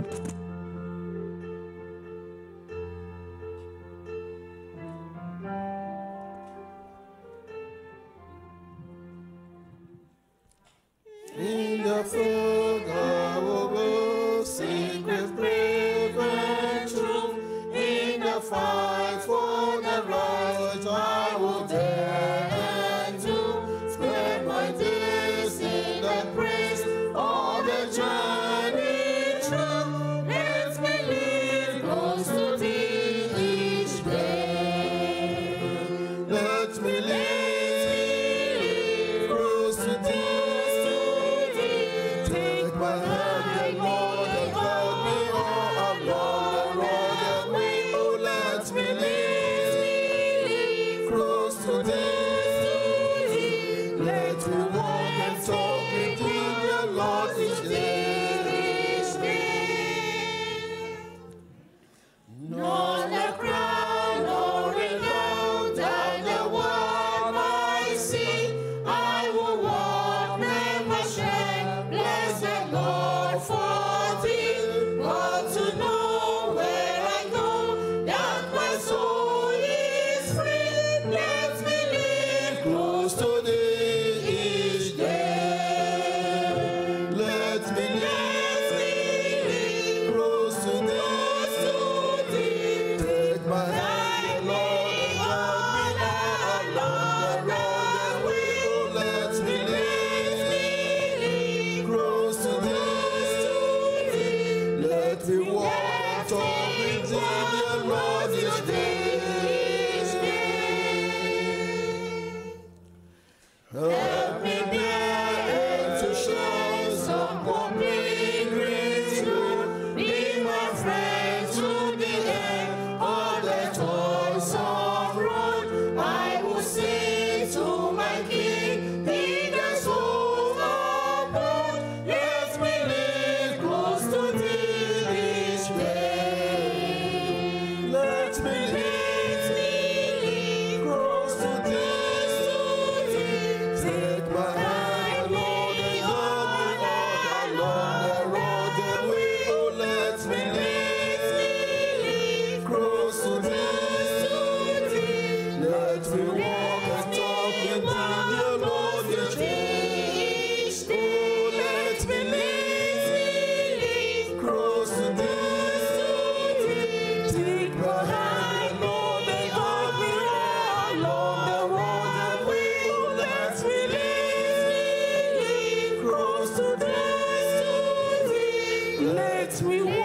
In the fog I will go, secret, brave and true. In the fight for the right I will dare and do. Spend my days in the praise, all the journey through. Let me live close to thee each day. Let me live close to thee. Take my hand, Lord, and guide me all along the road and way. Oh, let me live close to thee. Let me walk and talk with thee, the Lord, each day. Nor the crown, nor renown, than the one I see. I will walk, never shame. Bless the Lord for thee. But to know where I go, that my soul is free. Let me live close to thee each day. Let me live close to thee. Take my hand, Lord, and guide me along the road and way. Oh, let me live close to thee. Let me walk and talk with thee, dear Lord, each day. Help me bear and to share some poor pilgrims to be my friend to the end. All the toys of road I will sing to my King. Be the soul of God. Let me live close to thee each day. Let me live close to thee. Take my hand, Lord, and guide me all along the road and way. Oh, let me live close to thee. Let me walk and talk with thee, dear Lord, each day. Oh, let me live close to thee. Take my hand, Lord, and guide me all along the road and way. Oh, let me live close to thee. Let me walk